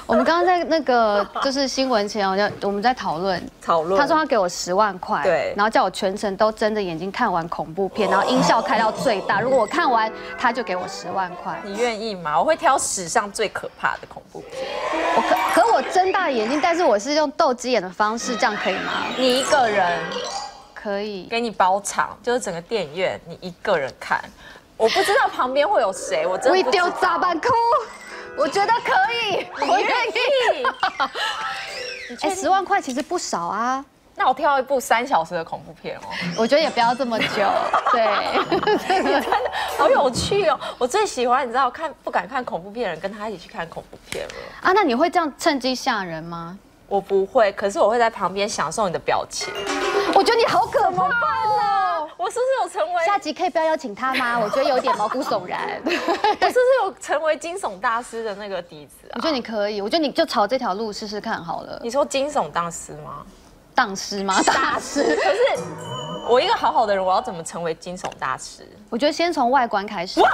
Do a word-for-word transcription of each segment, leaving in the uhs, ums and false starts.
我们刚刚在那个就是新闻前，我就我们在讨论讨论。 他说他给我十万块， 对， 然后叫我全程都睁着眼睛看完恐怖片，然后音效开到最大。如果我看完，他就给我十万块。 你愿意吗？我会挑史上最可怕的恐怖片。 我可可我睁大眼睛，但是我是用斗鸡眼的方式，这样可以吗？ 你一个人可以， 给你包场，就是整个电影院你一个人看。我不知道旁边会有谁，我真的我丢砸板哭。我觉得可以，我愿意。哎，十万块其实不少啊。 那我挑一部三小时的恐怖片哦。 我觉得也不要这么久。对， 真的好有趣哦。我最喜欢你知道看不敢看恐怖片的人跟他一起去看恐怖片了。 啊，那你会这样趁机吓人吗？ 我不会，可是我会在旁边享受你的表情。 我觉得你好可怕哦！ 我是不是有成为下集可以不要邀请他吗？我觉得有点毛骨悚然。 我是不是有成为惊悚大师的那个底子啊？ 我觉得你可以，我觉得你就朝这条路试试看好了。 你说惊悚大师吗？ 大师吗？大师。 可是我一个好好的人，我要怎么成为惊悚大师？ 我觉得先从外观开始。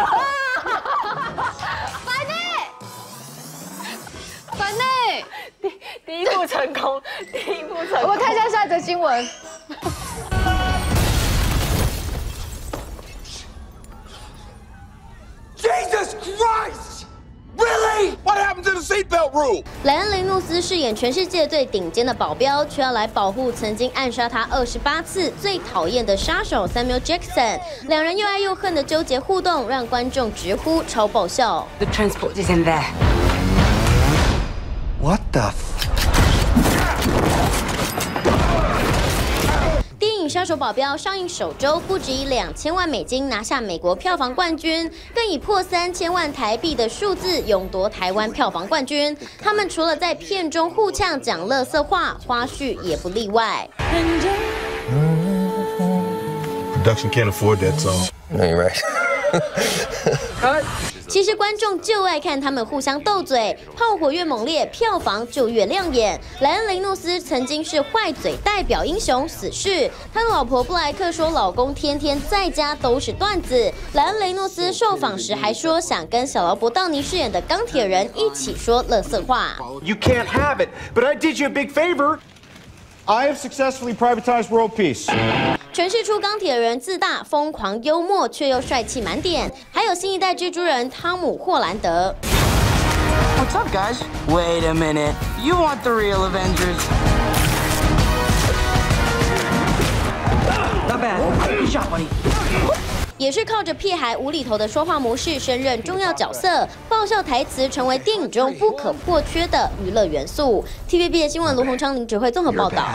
反内，反内， 第第一步成功，第一步成功。 我们看一下下一则新闻。 Jesus Christ! Really? What happened to the seatbelt rule? 莱恩·雷诺斯饰演全世界最顶尖的保镖，却要来保护曾经暗杀他二十八次、最讨厌的杀手 Samuel Jackson。两人又爱又恨的纠结互动，让观众直呼超爆笑。 The transport is in there. What the? 电影《杀手保镖》上映首周不止以两千万美金拿下美国票房冠军，更以破三千万台币的数字勇夺台湾票房冠军。他们除了在片中互呛讲垃圾话，花絮也不例外。 Production can't afford that song. No, you're right. 其实观众就爱看他们互相斗嘴，炮火越猛烈，票房就越亮眼。莱恩·雷诺斯曾经是坏嘴代表英雄死侍，他的老婆布莱克说老公天天在家都是段子。莱恩·雷诺斯受访时还说想跟小劳勃·道尼饰演的钢铁人一起说垃圾话。 You can't have it, but I did you a big favor. I have successfully privatized world peace. 诠释出钢铁人自大、疯狂、幽默却又帅气满点，还有新一代蜘蛛人汤姆·霍兰德。 What's up, guys? Wait a minute. You want the real Avengers? Not bad. Good shot, buddy. 也是靠着屁孩无厘头的说话模式升任重要角色，爆笑台词成为电影中不可或缺的娱乐元素。T V B 的新闻卢鸿昌、林指挥综合报道。